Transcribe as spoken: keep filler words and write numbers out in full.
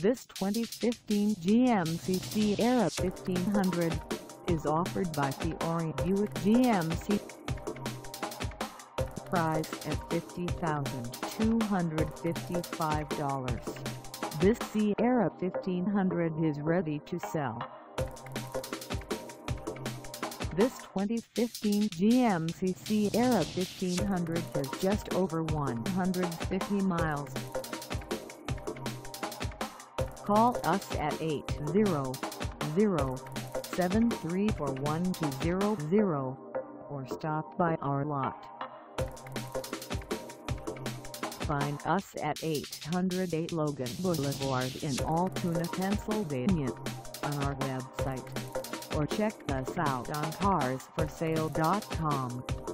This twenty fifteen G M C Sierra fifteen hundred is offered by Fiore Buick G M C. Price at fifty thousand two hundred fifty-five dollars. This Sierra fifteen hundred is ready to sell. This twenty fifteen G M C Sierra fifteen hundred has just over one hundred fifty miles. Call us at eight zero zero, seven three four, one two zero zero or stop by our lot. Find us at eight oh eight Logan Blvd in Altoona, Pennsylvania on our website, or check us out on cars for sale dot com.